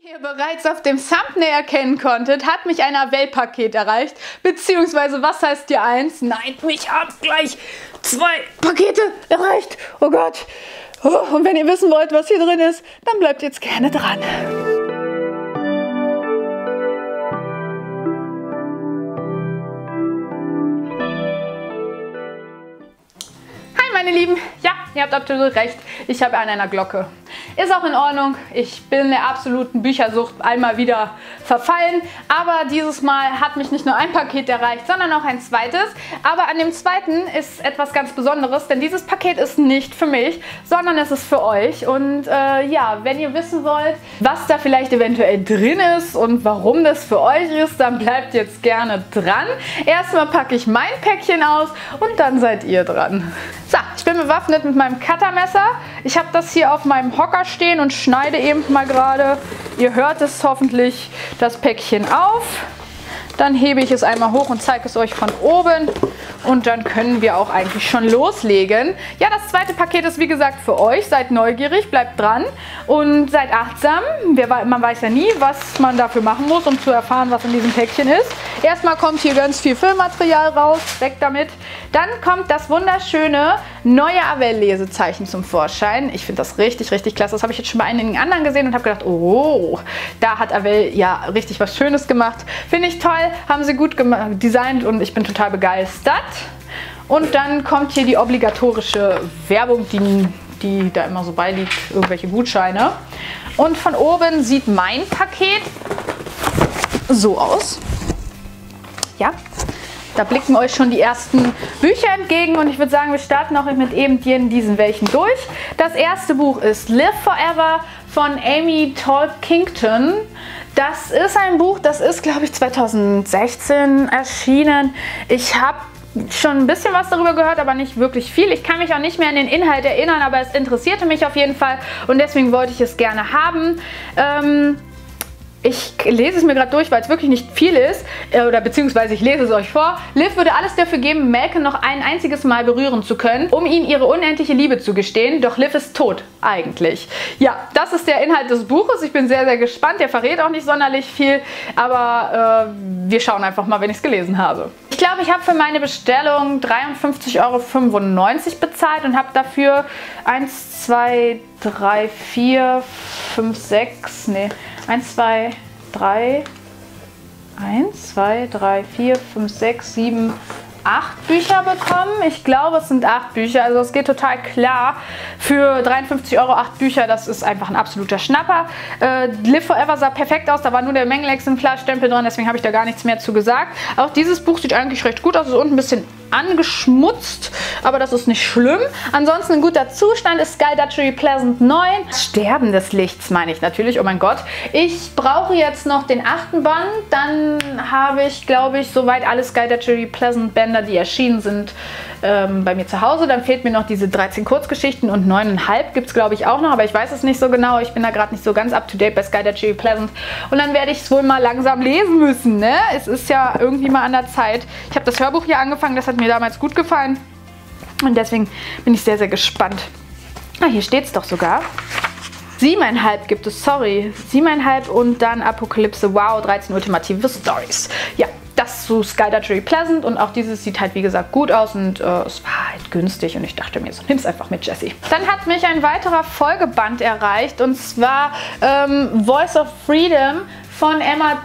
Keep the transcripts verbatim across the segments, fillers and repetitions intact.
Wie ihr bereits auf dem Thumbnail erkennen konntet, hat mich ein Avell-Paket erreicht. Beziehungsweise, was heißt hier eins? Nein, mich haben gleich zwei Pakete erreicht. Oh Gott. Oh, und wenn ihr wissen wollt, was hier drin ist, dann bleibt jetzt gerne dran. Meine Lieben, ja, ihr habt absolut recht, ich habe an einer Glocke. Ist auch in Ordnung, ich bin der absoluten Büchersucht einmal wieder verfallen, aber dieses Mal hat mich nicht nur ein Paket erreicht, sondern auch ein zweites. Aber an dem zweiten ist etwas ganz Besonderes, denn dieses Paket ist nicht für mich, sondern es ist für euch. Und äh, ja, wenn ihr wissen wollt, was da vielleicht eventuell drin ist und warum das für euch ist, dann bleibt jetzt gerne dran. Erstmal packe ich mein Päckchen aus und dann seid ihr dran. So, ich bin bewaffnet mit meinem Cuttermesser. Ich habe das hier auf meinem Hocker stehen und schneide eben mal gerade, ihr hört es hoffentlich, das Päckchen auf. Dann hebe ich es einmal hoch und zeige es euch von oben. Und dann können wir auch eigentlich schon loslegen. Ja, das zweite Paket ist wie gesagt für euch. Seid neugierig, bleibt dran und seid achtsam. Man weiß ja nie, was man dafür machen muss, um zu erfahren, was in diesem Päckchen ist. Erstmal kommt hier ganz viel Füllmaterial raus, weg damit. Dann kommt das wunderschöne neue Avell-Lesezeichen zum Vorschein. Ich finde das richtig, richtig klasse. Das habe ich jetzt schon bei einigen anderen gesehen und habe gedacht, oh, da hat Avell ja richtig was Schönes gemacht. Finde ich toll, haben sie gut designt und ich bin total begeistert. Und dann kommt hier die obligatorische Werbung, die, die da immer so beiliegt, irgendwelche Gutscheine. Und von oben sieht mein Paket so aus. Ja, da blicken euch schon die ersten Bücher entgegen und ich würde sagen, wir starten auch mit eben diesen welchen durch. Das erste Buch ist Live Forever von Amy Tolkington. Das ist ein Buch, das ist, glaube ich, zweitausendsechzehn erschienen. Ich habe schon ein bisschen was darüber gehört, aber nicht wirklich viel. Ich kann mich auch nicht mehr an den Inhalt erinnern, aber es interessierte mich auf jeden Fall und deswegen wollte ich es gerne haben. Ähm, Ich lese es mir gerade durch, weil es wirklich nicht viel ist, oder beziehungsweise ich lese es euch vor. Liv würde alles dafür geben, Malcolm noch ein einziges Mal berühren zu können, um ihm ihre unendliche Liebe zu gestehen, doch Liv ist tot, eigentlich. Ja, das ist der Inhalt des Buches. Ich bin sehr, sehr gespannt. Der verrät auch nicht sonderlich viel, aber äh, wir schauen einfach mal, wenn ich es gelesen habe. Ich glaube, ich habe für meine Bestellung dreiundfünfzig Euro fünfundneunzig bezahlt und habe dafür eins, zwei, drei, vier, fünf, sechs, nee, eins, zwei, drei, eins, zwei, drei, vier, fünf, sechs, sieben, acht Bücher bekommen. Ich glaube, es sind acht Bücher, also es geht total klar. Für dreiundfünfzig Euro acht Bücher, das ist einfach ein absoluter Schnapper. Äh, Live Forever sah perfekt aus, da war nur der Mängelexemplarstempel dran, deswegen habe ich da gar nichts mehr zu gesagt. Auch dieses Buch sieht eigentlich recht gut aus, ist unten ein bisschen angeschmutzt, aber das ist nicht schlimm. Ansonsten in guter Zustand ist Sky Datchery Pleasant neun. Sterben des Lichts meine ich natürlich, oh mein Gott. Ich brauche jetzt noch den achten Band, dann habe ich, glaube ich, soweit alle Sky Datchery Pleasant Bänder, die erschienen sind, ähm, bei mir zu Hause. Dann fehlt mir noch diese dreizehn Kurzgeschichten und neuneinhalb gibt es, glaube ich, auch noch, aber ich weiß es nicht so genau. Ich bin da gerade nicht so ganz up to date bei Sky Datchery Pleasant und dann werde ich es wohl mal langsam lesen müssen, ne? Es ist ja irgendwie mal an der Zeit. Ich habe das Hörbuch hier angefangen, das hat mir damals gut gefallen und deswegen bin ich sehr, sehr gespannt. Ah, hier steht es doch sogar. Siebeneinhalb gibt es, sorry. Siebeneinhalb und dann Apokalypse, wow, dreizehn ultimative Stories. Ja, das zu Sky Datchery Pleasant und auch dieses sieht halt wie gesagt gut aus und äh, es war halt günstig und ich dachte mir so, nimm's einfach mit, Jessie. Dann hat mich ein weiterer Folgeband erreicht und zwar ähm, Voice of Freedom von Emma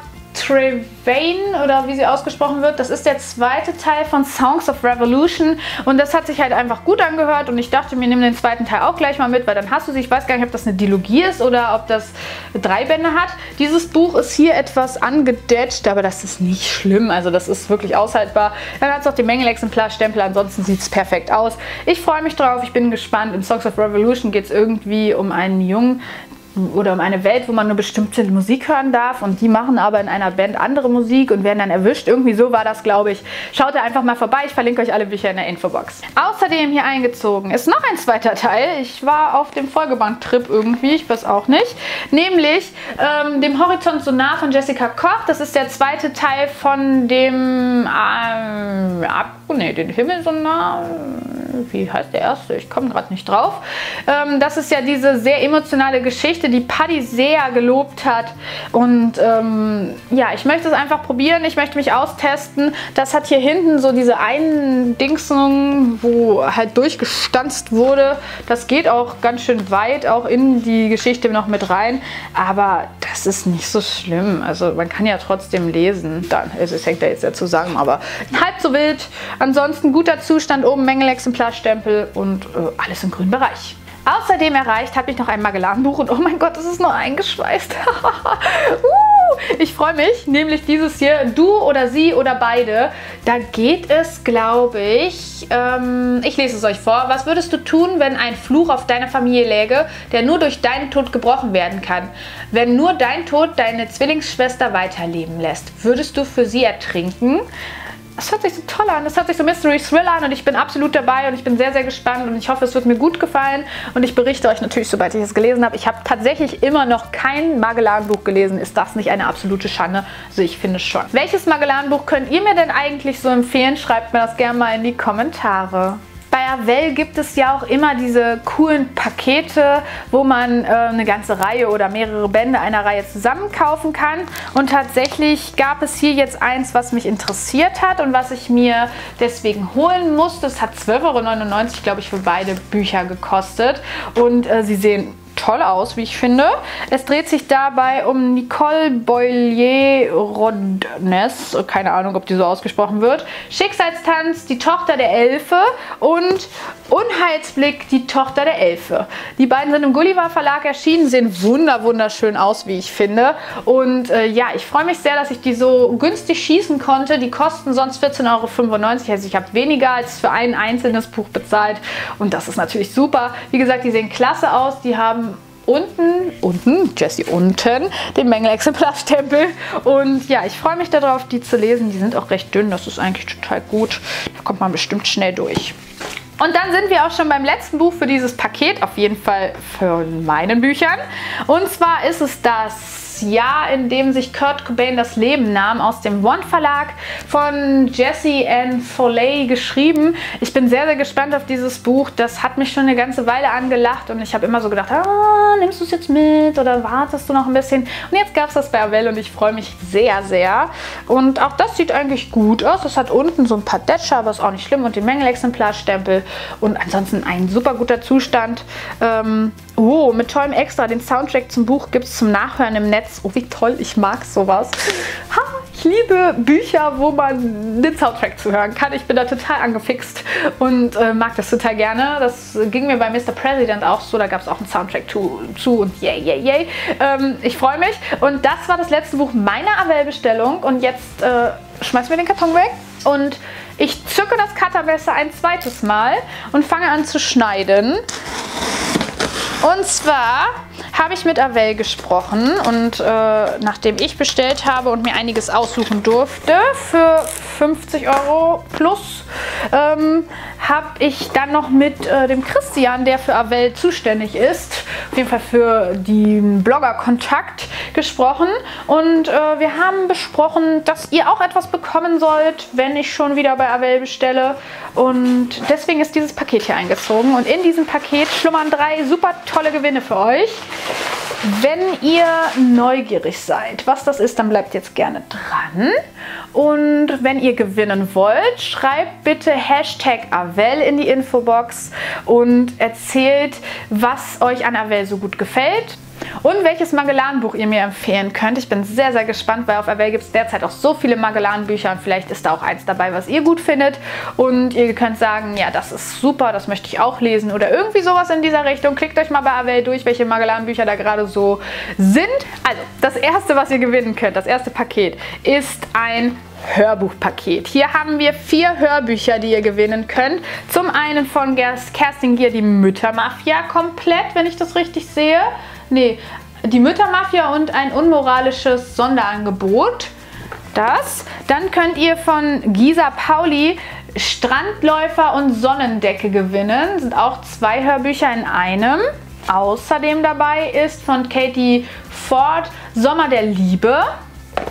Trevane oder wie sie ausgesprochen wird. Das ist der zweite Teil von Songs of Revolution und das hat sich halt einfach gut angehört und ich dachte mir, nimm den zweiten Teil auch gleich mal mit, weil dann hast du sie. Ich weiß gar nicht, ob das eine Dilogie ist oder ob das drei Bände hat. Dieses Buch ist hier etwas angedetscht, aber das ist nicht schlimm, also das ist wirklich aushaltbar. Dann hat es auch den Mängelexemplarstempel, ansonsten sieht es perfekt aus. Ich freue mich drauf, ich bin gespannt. In Songs of Revolution geht es irgendwie um einen Jungen, oder um eine Welt, wo man nur bestimmte Musik hören darf und die machen aber in einer Band andere Musik und werden dann erwischt. Irgendwie so war das, glaube ich. Schaut da einfach mal vorbei. Ich verlinke euch alle Bücher in der Infobox. Außerdem hier eingezogen ist noch ein zweiter Teil. Ich war auf dem Folgeband-Trip irgendwie, ich weiß auch nicht. Nämlich ähm, dem Horizont so nah von Jessica Koch. Das ist der zweite Teil von dem ähm, ab, nee, den Himmel so nah. wie heißt der erste? Ich komme gerade nicht drauf. Ähm, das ist ja diese sehr emotionale Geschichte, die Paddy sehr gelobt hat. Und ähm, ja, ich möchte es einfach probieren. Ich möchte mich austesten. Das hat hier hinten so diese einen Dingsung, wo halt durchgestanzt wurde. Das geht auch ganz schön weit, auch in die Geschichte noch mit rein. Aber das ist nicht so schlimm. Also man kann ja trotzdem lesen. Dann, also es hängt da jetzt ja zusammen, aber halb so wild. Ansonsten guter Zustand, oben Mängelexemplarstempel und äh, alles im grünen Bereich. Außerdem erreicht habe ich noch ein Magellan-Buch und oh mein Gott, es ist nur eingeschweißt. uh, ich freue mich, nämlich dieses hier, Du oder Sie oder beide. Da geht es, glaube ich, ähm, ich lese es euch vor. Was würdest du tun, wenn ein Fluch auf deiner Familie läge, der nur durch deinen Tod gebrochen werden kann? Wenn nur dein Tod deine Zwillingsschwester weiterleben lässt, würdest du für sie ertrinken? Das hört sich so toll an, das hört sich so Mystery Thriller an und ich bin absolut dabei und ich bin sehr, sehr gespannt und ich hoffe, es wird mir gut gefallen und ich berichte euch natürlich, sobald ich es gelesen habe. Ich habe tatsächlich immer noch kein Magellan-Buch gelesen. Ist das nicht eine absolute Schande? Also ich finde schon. Welches Magellan-Buch könnt ihr mir denn eigentlich so empfehlen? Schreibt mir das gerne mal in die Kommentare. Bei Avell gibt es ja auch immer diese coolen Pakete, wo man äh, eine ganze Reihe oder mehrere Bände einer Reihe zusammen kaufen kann. Und tatsächlich gab es hier jetzt eins, was mich interessiert hat und was ich mir deswegen holen musste. Es hat zwölf Euro neunundneunzig, glaube ich, für beide Bücher gekostet. Und äh, sie sehen toll aus, wie ich finde. Es dreht sich dabei um Nicole Boyer-Rodnes, keine Ahnung, ob die so ausgesprochen wird, Schicksalstanz, die Tochter der Elfe und Unheilsblick, die Tochter der Elfe. Die beiden sind im Gulliver Verlag erschienen, sehen wunder wunderschön aus, wie ich finde. Und äh, ja, ich freue mich sehr, dass ich die so günstig schießen konnte. Die kosten sonst vierzehn Euro fünfundneunzig, also ich habe weniger als für ein einzelnes Buch bezahlt. Und das ist natürlich super. Wie gesagt, die sehen klasse aus, die haben unten, unten, Jessie unten, den Mängelexemplarstempel. Und ja, ich freue mich darauf, die zu lesen. Die sind auch recht dünn, das ist eigentlich total gut. Da kommt man bestimmt schnell durch. Und dann sind wir auch schon beim letzten Buch für dieses Paket, auf jeden Fall von meinen Büchern. Und zwar ist es das Jahr, in dem sich Kurt Cobain das Leben nahm, aus dem One Verlag, von Jessie Ann Foley geschrieben. Ich bin sehr, sehr gespannt auf dieses Buch. Das hat mich schon eine ganze Weile angelacht und ich habe immer so gedacht, ah, nimmst du es jetzt mit oder wartest du noch ein bisschen? Und jetzt gab es das bei Avell und ich freue mich sehr, sehr. Und auch das sieht eigentlich gut aus. Es hat unten so ein paar Detscher, aber ist auch nicht schlimm, und den Mängelexemplarstempel. Und ansonsten ein super guter Zustand. Ähm, oh, mit tollem Extra. Den Soundtrack zum Buch gibt es zum Nachhören im Netz. Oh, wie toll, ich mag sowas. Ha, ich liebe Bücher, wo man den Soundtrack zu hören kann. Ich bin da total angefixt und äh, mag das total gerne. Das ging mir bei Mister President auch so. Da gab es auch einen Soundtrack zu, zu und yay, yay, yay. Ähm, ich freue mich. Und das war das letzte Buch meiner Avell-Bestellung. Und jetzt äh, schmeißen wir den Karton weg. Und ich zücke das Cuttermesser ein zweites Mal und fange an zu schneiden. Und zwar habe ich mit Avell gesprochen und äh, nachdem ich bestellt habe und mir einiges aussuchen durfte für fünfzig Euro plus, ähm, habe ich dann noch mit äh, dem Christian, der für Avell zuständig ist, auf jeden Fall für den Blogger-Kontakt, gesprochen. Und äh, wir haben besprochen, dass ihr auch etwas bekommen sollt, wenn ich schon wieder bei Avell bestelle. Und deswegen ist dieses Paket hier eingezogen. Und in diesem Paket schlummern drei super tolle Gewinne für euch. Wenn ihr neugierig seid, was das ist, dann bleibt jetzt gerne dran. Und wenn ihr gewinnen wollt, schreibt bitte Hashtag Avell in die Infobox und erzählt, was euch an Avell so gut gefällt. Und welches Magellan-Buch ihr mir empfehlen könnt. Ich bin sehr, sehr gespannt, weil auf Avell gibt es derzeit auch so viele Magellan-Bücher und vielleicht ist da auch eins dabei, was ihr gut findet. Und ihr könnt sagen, ja, das ist super, das möchte ich auch lesen oder irgendwie sowas in dieser Richtung. Klickt euch mal bei Avell durch, welche Magellan-Bücher da gerade so sind. Also, das erste, was ihr gewinnen könnt, das erste Paket, ist ein Hörbuchpaket. Hier haben wir vier Hörbücher, die ihr gewinnen könnt. Zum einen von Kerstin Gier, die Müttermafia komplett, wenn ich das richtig sehe. Nee, die Müttermafia und ein unmoralisches Sonderangebot. Das. Dann könnt ihr von Gisa Pauli Strandläufer und Sonnendecke gewinnen. Sind auch zwei Hörbücher in einem. Außerdem dabei ist von Katie Ford Sommer der Liebe.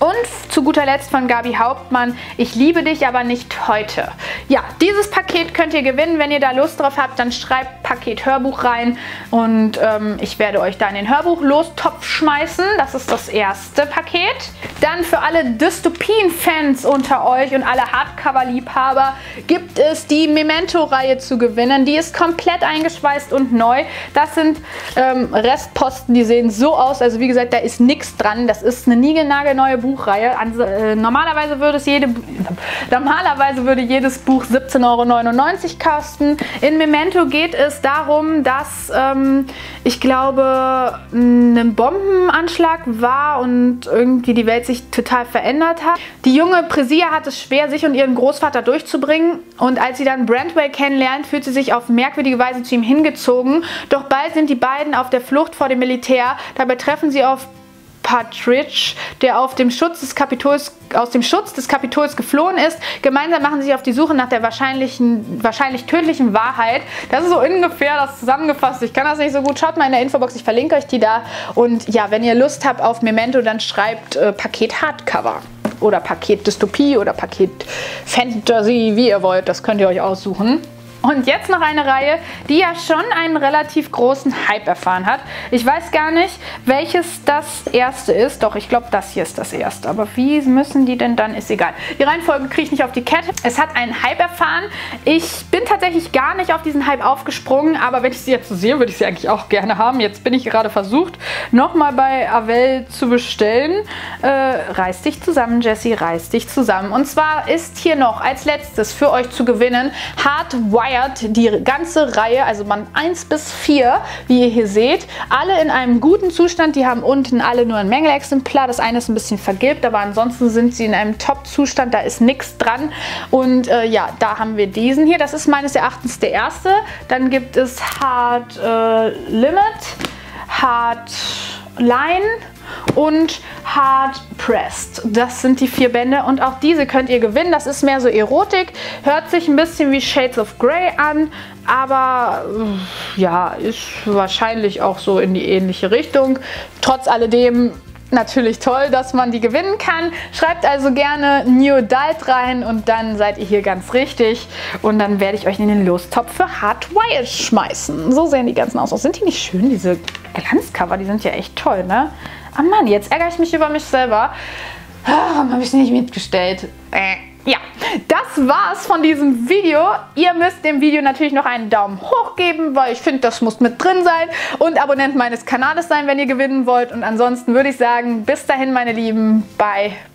Und zu guter Letzt von Gabi Hauptmann, ich liebe dich, aber nicht heute. Ja, dieses Paket könnt ihr gewinnen. Wenn ihr da Lust drauf habt, dann schreibt Paket Hörbuch rein und ähm, ich werde euch da in den Hörbuch-Lostopf schmeißen. Das ist das erste Paket. Dann für alle Dystopien-Fans unter euch und alle Hardcover-Liebhaber gibt es die Memento-Reihe zu gewinnen. Die ist komplett eingeschweißt und neu. Das sind ähm, Restposten, die sehen so aus. Also wie gesagt, da ist nichts dran. Das ist eine niegelnagelneue Buchreihe. Also, äh, normalerweise würde es jede, normalerweise würde jedes Buch siebzehn Euro neunundneunzig kosten. In Memento geht es darum, dass ähm, ich glaube, ein Bombenanschlag war und irgendwie die Welt sich total verändert hat. Die junge Presia hat es schwer, sich und ihren Großvater durchzubringen, und als sie dann Brandwell kennenlernt, fühlt sie sich auf merkwürdige Weise zu ihm hingezogen. Doch bald sind die beiden auf der Flucht vor dem Militär. Dabei treffen sie auf Partridge, der auf dem Schutz des Kapitols, aus dem Schutz des Kapitols geflohen ist. Gemeinsam machen sie sich auf die Suche nach der wahrscheinlichen, wahrscheinlich tödlichen Wahrheit. Das ist so ungefähr das zusammengefasst. Ich kann das nicht so gut. Schaut mal in der Infobox, ich verlinke euch die da. Und ja, wenn ihr Lust habt auf Memento, dann schreibt äh, Paket Hardcover oder Paket Dystopie oder Paket Fantasy, wie ihr wollt. Das könnt ihr euch aussuchen. Und jetzt noch eine Reihe, die ja schon einen relativ großen Hype erfahren hat. Ich weiß gar nicht, welches das erste ist. Doch, ich glaube, das hier ist das erste. Aber wie müssen die denn dann? Ist egal. Die Reihenfolge kriege ich nicht auf die Kette. Es hat einen Hype erfahren. Ich bin tatsächlich gar nicht auf diesen Hype aufgesprungen. Aber wenn ich sie jetzt so sehe, würde ich sie eigentlich auch gerne haben. Jetzt bin ich gerade versucht, nochmal bei Avell zu bestellen. Äh, reiß dich zusammen, Jessie, reiß dich zusammen. Und zwar ist hier noch als letztes für euch zu gewinnen Hardwired. Die ganze Reihe, also Band eins bis vier, wie ihr hier seht, alle in einem guten Zustand. Die haben unten alle nur ein Mängelexemplar. Das eine ist ein bisschen vergilbt, aber ansonsten sind sie in einem Top-Zustand. Da ist nichts dran. Und äh, ja, da haben wir diesen hier. Das ist meines Erachtens der erste. Dann gibt es Hard äh, Limit, Hard Line und Hard Pressed. Das sind die vier Bände und auch diese könnt ihr gewinnen. Das ist mehr so Erotik, hört sich ein bisschen wie Shades of Grey an, aber ja, ist wahrscheinlich auch so in die ähnliche Richtung. Trotz alledem natürlich toll, dass man die gewinnen kann. Schreibt also gerne New Adult rein und dann seid ihr hier ganz richtig. Und dann werde ich euch in den Lostopf für Hardwired schmeißen. So sehen die ganzen aus. Sind die nicht schön, diese Glanzcover? Die sind ja echt toll, ne? Ah Mann, jetzt ärgere ich mich über mich selber. Warum habe ich es nicht mitgestellt? Äh. Ja, das war's von diesem Video. Ihr müsst dem Video natürlich noch einen Daumen hoch geben, weil ich finde, das muss mit drin sein. Und Abonnent meines Kanals sein, wenn ihr gewinnen wollt. Und ansonsten würde ich sagen, bis dahin, meine Lieben. Bye.